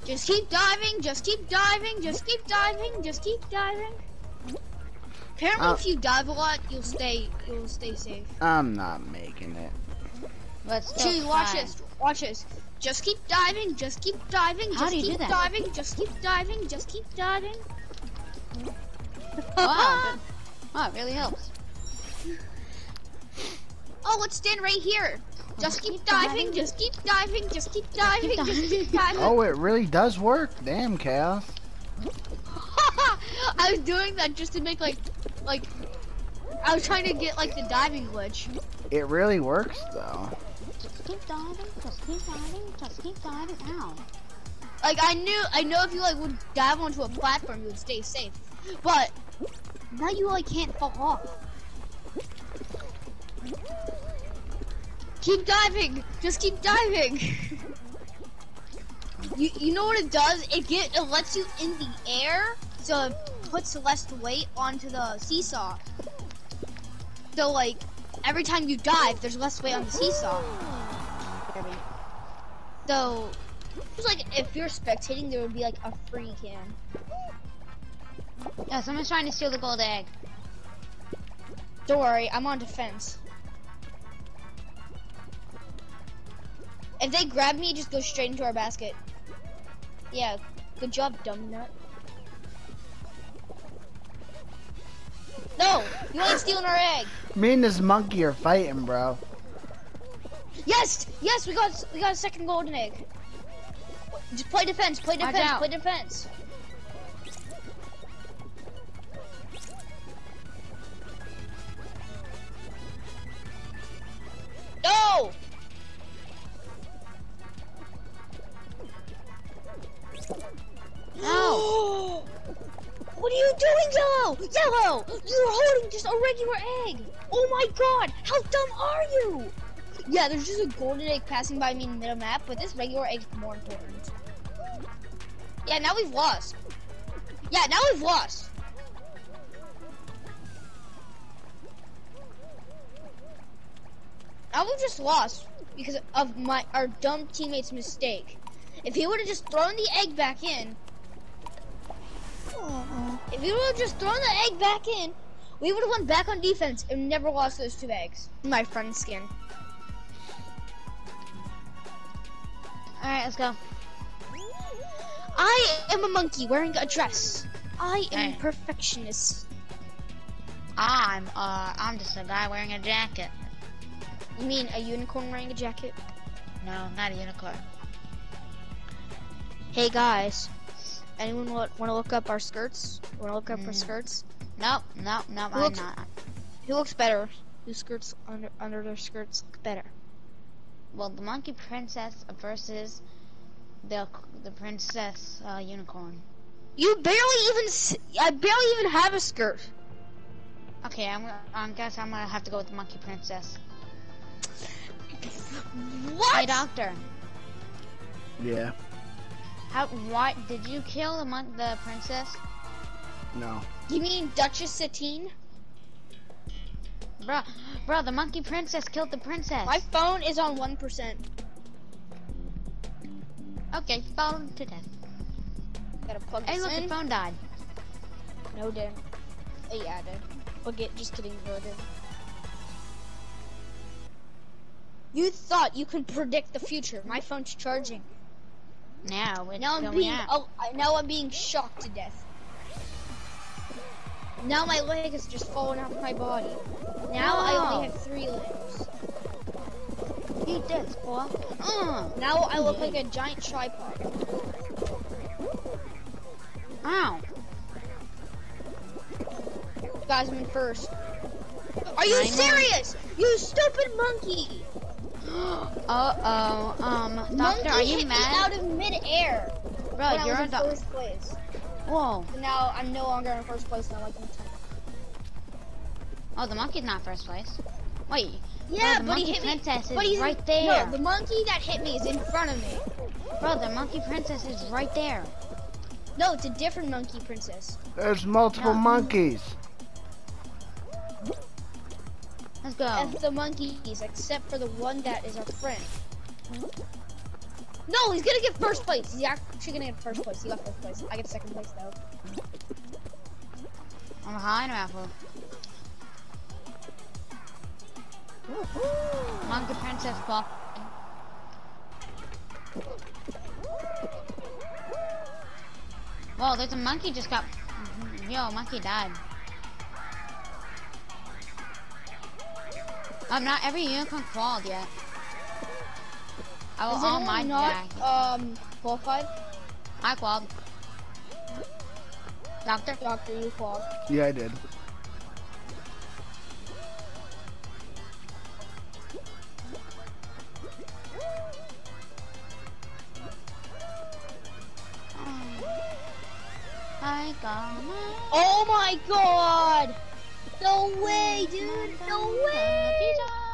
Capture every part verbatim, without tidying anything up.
Just keep diving, just keep diving, just keep diving, just keep diving. Apparently, Uh, if you dive a lot, you'll stay, you'll stay safe. I'm not making it. Let's still Chewie, watch try. this, watch this. Just keep diving, just keep diving, How just do you do keep that? diving, just keep diving, just keep diving. Wow, good. Oh, it really helps. Oh, let's stand right here. Just keep keep diving, diving. just keep diving, just keep diving, keep just keep diving. diving. Oh, it really does work. Damn, Chaos. I was doing that just to make like, like, I was trying to get like the diving glitch. It really works, though. Just keep diving, just keep diving, just keep diving. Ow. Like I knew, I know if you like would dive onto a platform, you would stay safe. But now you like can't fall off. Keep diving, just keep diving. you you know what it does? It get it lets you in the air, so it puts less weight onto the seesaw. So like every time you dive, there's less weight on the seesaw. So it's like if you're spectating, there would be like a free cam. Yeah, someone's trying to steal the gold egg. Don't worry, I'm on defense. If they grab me, just go straight into our basket. Yeah, good job, dumb nut. No, you ain't stealing our egg. Me and this monkey are fighting, bro. Yes, yes, we got we got a second golden egg. Just play defense, play Watch defense, out. play defense. No! No! What are you doing, Yellow? Yellow! You're holding just a regular egg! Oh my god! How dumb are you? Yeah, there's just a golden egg passing by me in the middle map, but this regular egg is more important. Yeah, now we've lost. Yeah, now we've lost. Now we've just lost because of my our dumb teammate's mistake. If he would have just thrown the egg back in, if he would have just thrown the egg back in, we would have went back on defense and never lost those two eggs. My friend's skin. Alright, let's go. I am a monkey wearing a dress. I am Hey. a perfectionist. I'm uh I'm just a guy wearing a jacket. You mean a unicorn wearing a jacket? No, not a unicorn. Hey guys, anyone want to look up our skirts? Want to look up our Mm. skirts? Nope, nope, nope, Who I'm looks- not. Who looks better? Whose skirts under under their skirts look better? Well, the monkey princess versus the the princess uh, unicorn. You barely even. s- I barely even have a skirt. Okay, I'm I guess I'm gonna have to go with the monkey princess. What? Hey, doctor. Yeah. How? Why did you kill the mon the princess? No. You mean Duchess Satine? Bro, bro, the monkey princess killed the princess. My phone is on one percent. Okay, fallen to death. Gotta plug Hey, this look, in. the phone died. No, it didn't. Oh, yeah, it did. Forget, just kidding, no, it didn't. You thought you could predict the future. My phone's charging. Now it's Now I'm going being out. oh, I- now I'm being shocked to death. Now my leg is just falling off my body. Now I No. only have three limbs. Eat this, boy. Uh, Now I look like a giant tripod. ow. Guys, I'm in first. Are you I know. serious? You stupid monkey! Uh oh. Um, doctor, Monkey are you hit mad? me out of midair. Bro, when I you're was a in doctor. first place. Whoa. And now I'm no longer in first place. Now I'm like in tenth. Oh, the monkey's not first place. Wait. Yeah, the but he monkey hit me. princess is But he's right there. No, the monkey that hit me is in front of me. Bro, the monkey princess is right there. No, it's a different monkey princess. There's multiple No. monkeys. Let's go. F the monkeys, except for the one that is our friend. No, he's gonna get first place. He's actually gonna get first place. He got first place. I get second place though. I'm behind Apple. Monkey Princess Ball. Whoa, there's a monkey just got. Yo, monkey died. Um, not every unicorn crawled yet. I will Is all anyone mine not back. um qualified? I crawled. Doctor? Doctor, you qualified. Yeah, I did. I got my Oh my god! No way, dude! No way!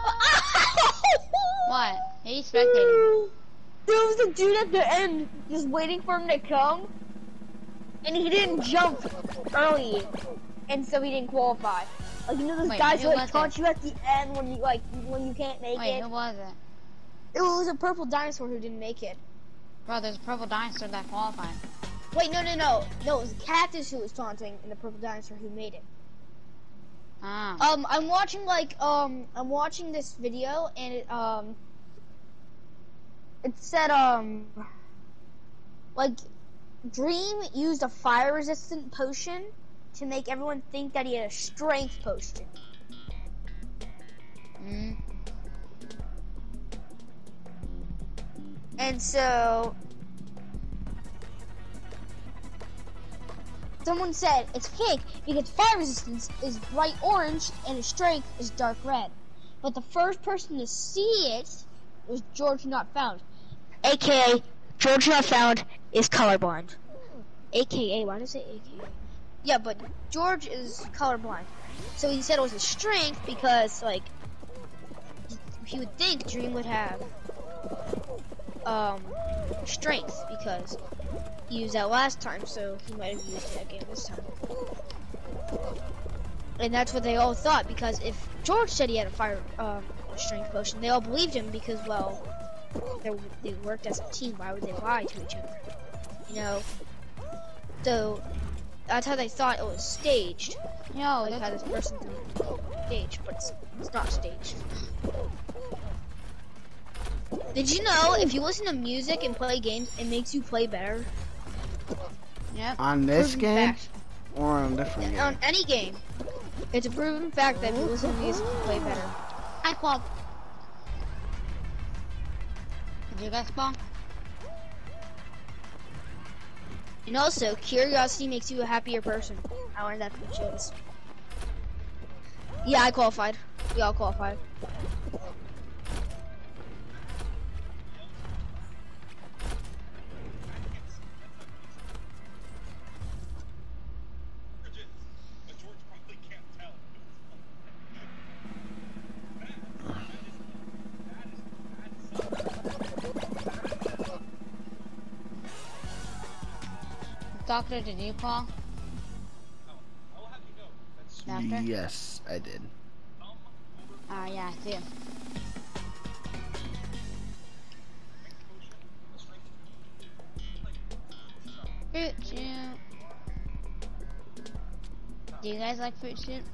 What? He's spectating. There was a dude at the end just waiting for him to come, and he didn't jump early, and so he didn't qualify. Like, you know those Wait, guys who who like was taunt it? you at the end when you like when you can't make Wait, it. who was it? It was a purple dinosaur who didn't make it. Bro, there's a purple dinosaur that qualified. Wait, no, no, no, no. It was a cactus who was taunting, and the purple dinosaur who made it. Ah. Um, I'm watching like um, I'm watching this video, and it um, it said um, like Dream used a fire-resistant potion to make everyone think that he had a strength potion. Mm. And so someone said it's fake because fire resistance is bright orange and its strength is dark red. But the first person to see it was George Not Found. A K A George Not Found is colorblind. A K A, why does it say A K A? Yeah, but George is colorblind. So he said it was his strength because, like, he would think Dream would have um, strength because he used that last time, so he might have used it again this time. And that's what they all thought, because if George said he had a fire um, strength potion, they all believed him because, well, they, they worked as a team. Why would they lie to each other? You know? So that's how they thought it was staged. Yo, Like how that's, this person staged, but it's, it's not staged. Did you know if you listen to music and play games, it makes you play better? yep. On this Proven game fact. or on a different On game? any game, it's a proven fact that if you listen to music, you play better. I called. Did you guys spawn? And also, curiosity makes you a happier person. I learned that from Chase. Yeah, I qualified. We all qualified. Doctor, did you call? Doctor? Yes, I did. Oh, yeah, I see. Fruit shoot. Do you guys like fruit shoot?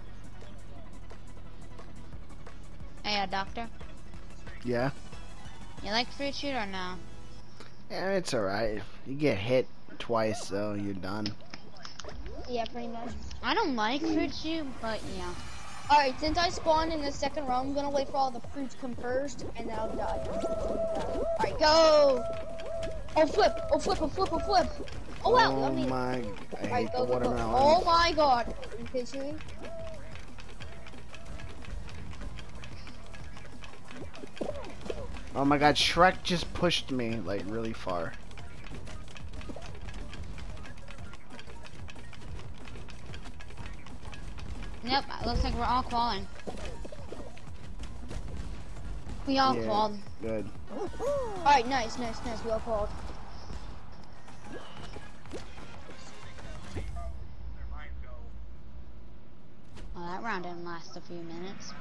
Hey, uh, doctor. Yeah? You like fruit shoot or no? Yeah, it's alright. You get hit twice, so you're done. Yeah, pretty much. I don't like fruit shoot, but yeah. Alright, since I spawned in the second round, I'm gonna wait for all the fruits to come first, and then I'll die. Alright, go! Oh, flip! Oh, flip! Oh, flip! Oh, flip! Oh, wow! Oh I mean, my, I alright, hate go, the go, go. watermelon. Oh my god! Are you kidding me? Oh my god, Shrek just pushed me, like, really far. Yep, looks like we're all qualifying. We all Yeah. qualified. Good. Alright, nice, nice, nice. We all called. Well, that round didn't last a few minutes.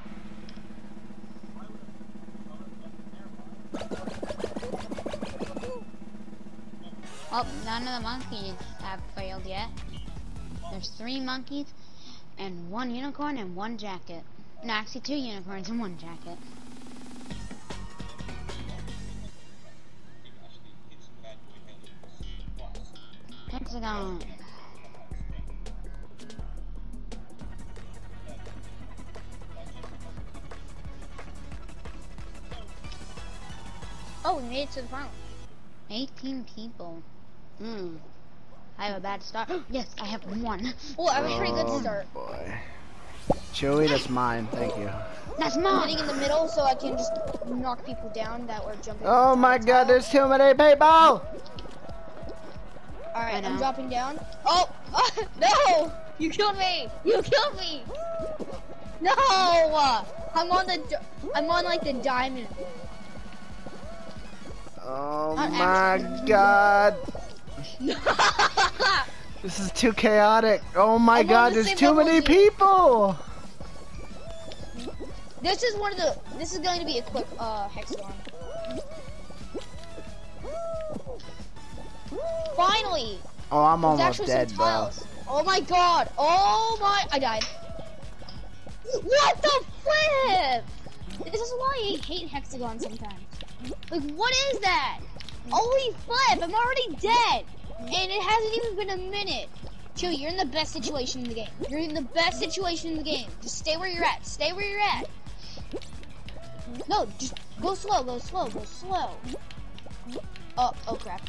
Oh, none of the monkeys have failed yet. There's three monkeys and one unicorn and one jacket. No, actually two unicorns and one jacket. Hexagon. Oh, we made it to the final. eighteen people. Hmm. I have a bad start. Yes, I have one. Oh, I have a pretty good Oh, start. boy. Chewy, that's mine. Thank you. That's I'm mine. hitting in the middle so I can just knock people down that were jumping. Oh from my tower to god, tower. there's too many people! Alright, I I'm know. dropping down. Oh, oh, no! You killed me! You killed me! No! I'm on the, di- I'm on like the diamond. Oh Not my god. This is too chaotic. Oh my I'm on god, the there's same too level many as you. people! This is one of the, this is going to be a quick, uh, hexagon. Finally! Oh, I'm There's almost actually dead, some bro. tiles. Oh my god! Oh my! I died. What the flip? This is why I hate hexagon sometimes. Like, what is that? Holy flip! I'm already dead, and it hasn't even been a minute. Chill, you're in the best situation in the game. You're in the best situation in the game. Just stay where you're at. Stay where you're at. No, just go slow. Go slow. Go slow. Oh, oh crap.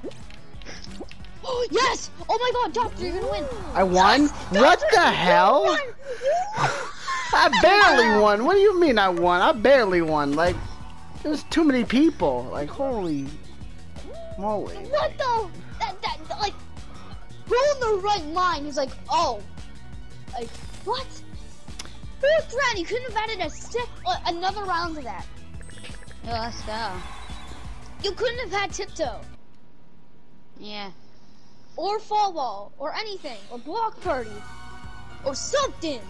Oh yes! Oh my god, Doctor, you're gonna win! I won? Yes! What Doctor, the you hell? won! You won! I barely won. What do you mean I won? I barely won. Like, there's too many people. Like, holy moly. What the? That, that, like, we're on the right line. He's like, oh. Like, what? Fourth round, you couldn't have added a sixth, uh, another round to that. Yo, let's go. You couldn't have had tiptoe, Yeah. or fall ball, or anything, or block party, or something.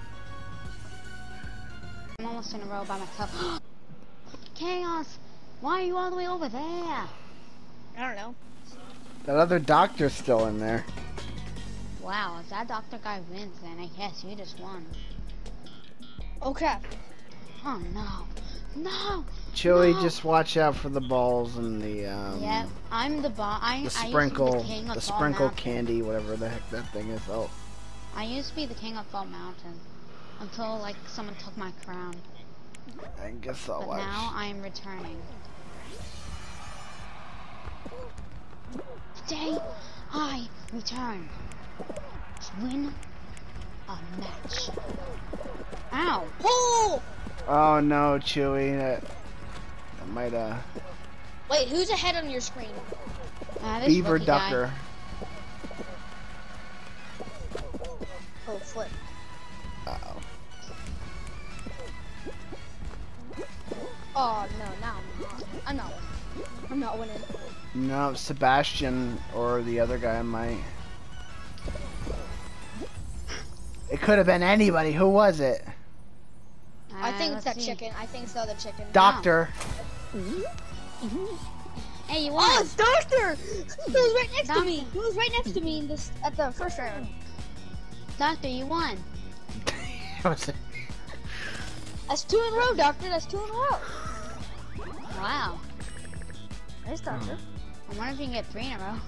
I'm almost in a row by myself. Chaos! Why are you all the way over there? I don't know. That other doctor's still in there. Wow, if that doctor guy wins, then I guess you just won. Oh crap. Oh no. No! Chewy, No. just watch out for the balls and the, um, Yep, I'm the boss. I, the I used to be sprinkle, the king of the Fall sprinkle Mountain. candy, whatever the heck that thing is. Oh, I used to be the king of Fall Mountain. Until, like, someone took my crown. I guess I'll But watch. now I am returning. Today, I return to win a match. Ow! Oh! Oh no, Chewy, that, that might, uh, Wait, who's ahead on your screen? Uh, this Beaver rookie guy. Ducker. Oh, flip. Uh-oh. Oh no, now I'm not. I'm not winning. I'm not winning. No, Sebastian or the other guy might. It could have been anybody. Who was it? I think Uh, it's let's that see. chicken. I think it's the other chicken. Doctor. Hey, you Oh, won! it's Doctor! He was right next to Doctor. me. He was right next to me in this at the first round. Doctor, you won! Was it? That's two in a row, Doctor. That's two in a row. Wow. Nice, Doctor. I wonder if you can get three in a row.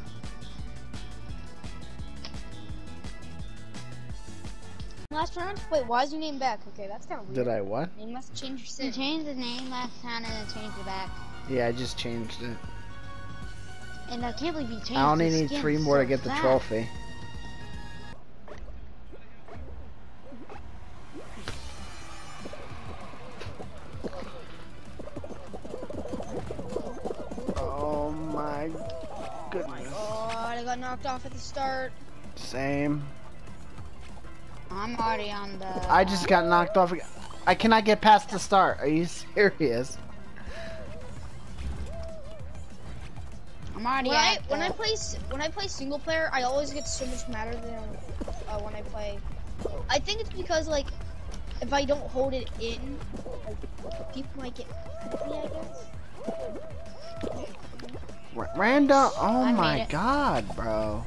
Last round? Wait, why is your name back? Okay, that's kind of weird. Did I what? You must change your You sim. changed his name last time and then changed it back. Yeah, I just changed it. And I can't believe you changed I only his need skin three more so to get the fast. trophy. Oh my goodness. Oh, I got knocked off at the start. Same. I'm already on the... I just got knocked off again. I cannot get past the start. Are you serious? I'm already When I at when the... I play s- when I play single player, I always get so much madder than uh, when I play. I think it's because like if I don't hold it in, like people might get mad at me. I guess. Random. Oh I my made it. god, bro.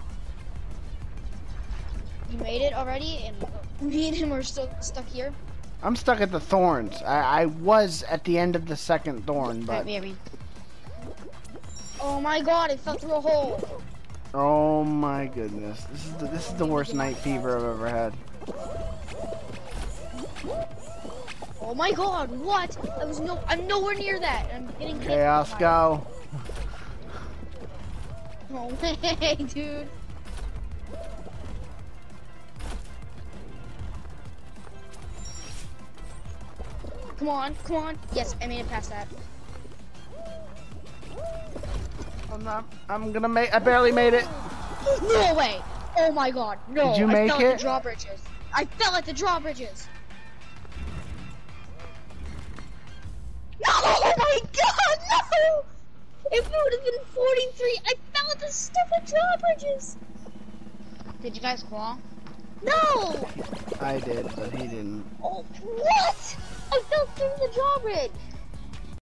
You made it already, and me and him are still stuck here. I'm stuck at the thorns. I, I was at the end of the second thorn, but Right, baby. Oh my god, it fell through a hole. oh my goodness, this is the, this is the worst night fever I've ever had. Oh my god, what? I was no, I'm nowhere near that. I'm getting hit. Okay, let's go. No way, dude. Come on, come on. Yes, I made it past that. I'm not. I'm gonna make. I barely made it. No way! Oh my god, no! Did you I make fell it? at the drawbridges. I fell at the drawbridges. No! Oh my god, no! If it would have been forty-three, I fell at the stupid drawbridges. Did you guys call? No! I did, but he didn't. Oh, what? I fell through the drawbridge.